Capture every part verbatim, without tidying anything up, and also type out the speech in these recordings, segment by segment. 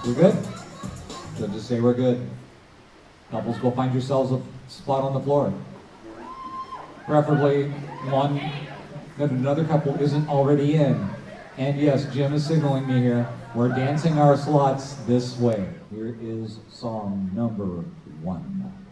We good? Good to say we're good. Couples, go find yourselves a spot on the floor. Preferably one that another couple isn't already in. And yes, Jim is signaling me here. We're dancing our slots this way. Here is song number one.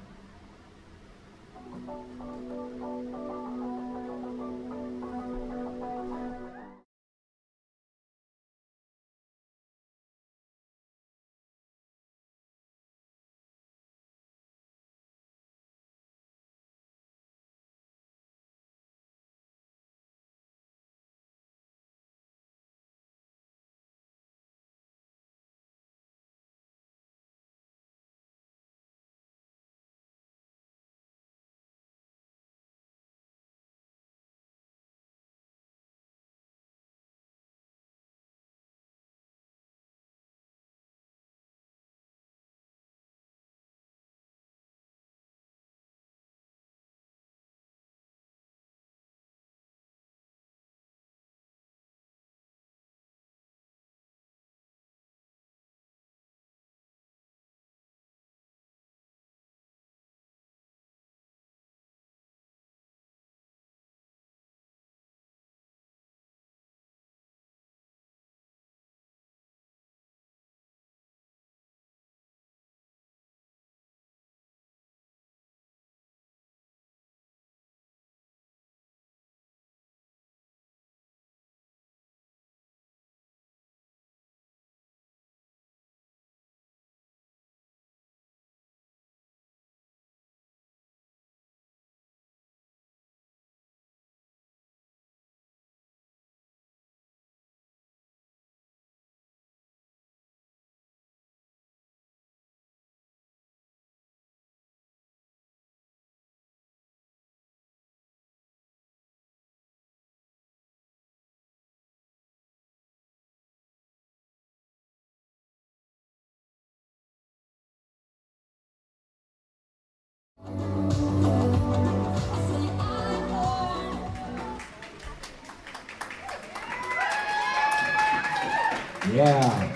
Yeah.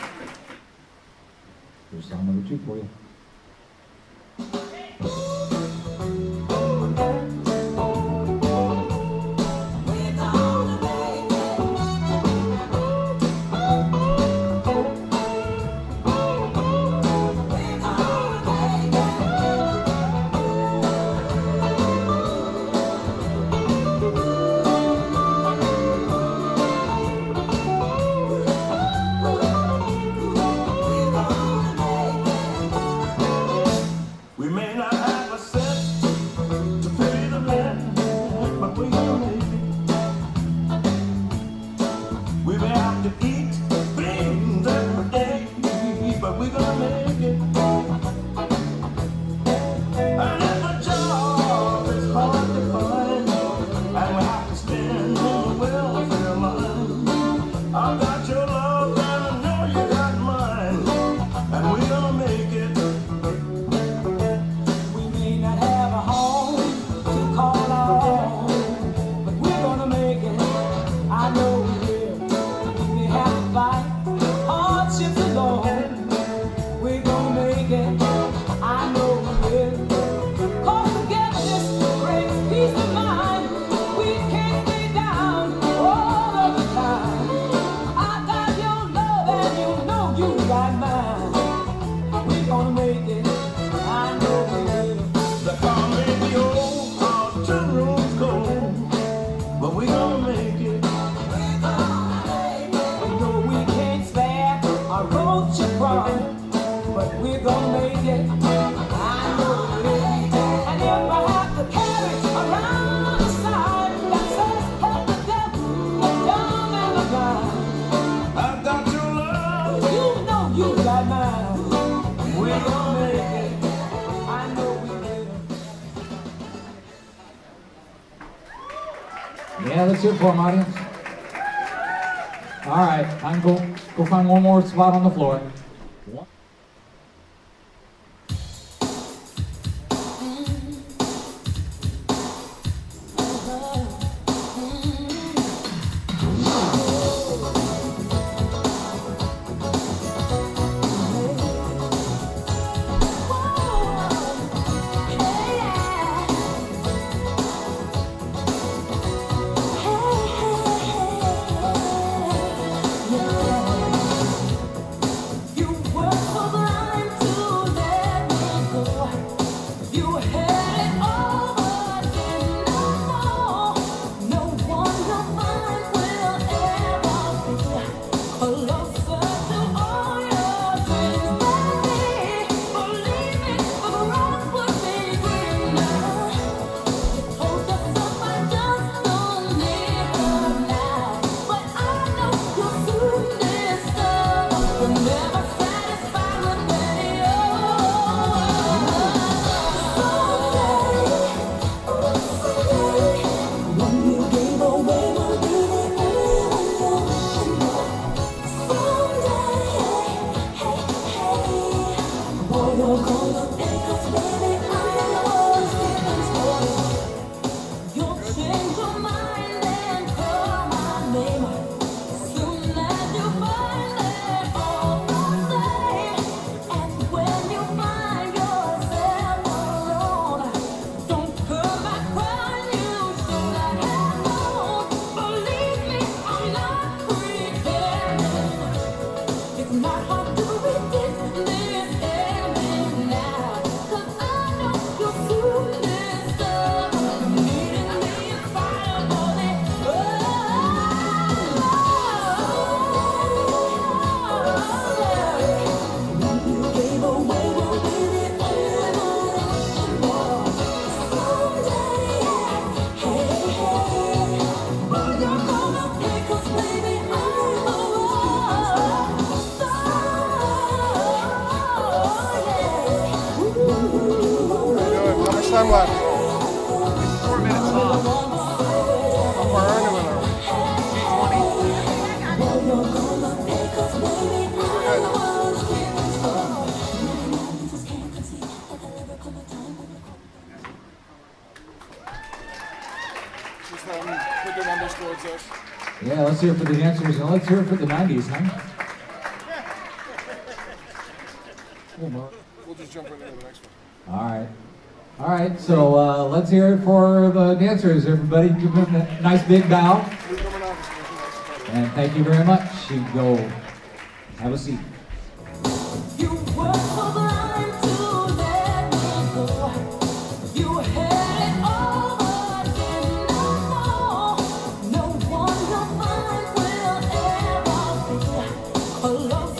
Here's song number two for you. Yeah, let's hear it for him, audience. All right, time to go, go find one more spot on the floor. One. Time left. Four minutes off. How far are you in there? Just have them put their numbers towards us. Yeah, let's hear it for the dancers, and let's hear it for the nineties, huh? We'll just jump right into the next one. All right. All right, so uh, let's hear it for the dancers. Everybody give them a nice big bow. And thank you very much. You go have a seat. Love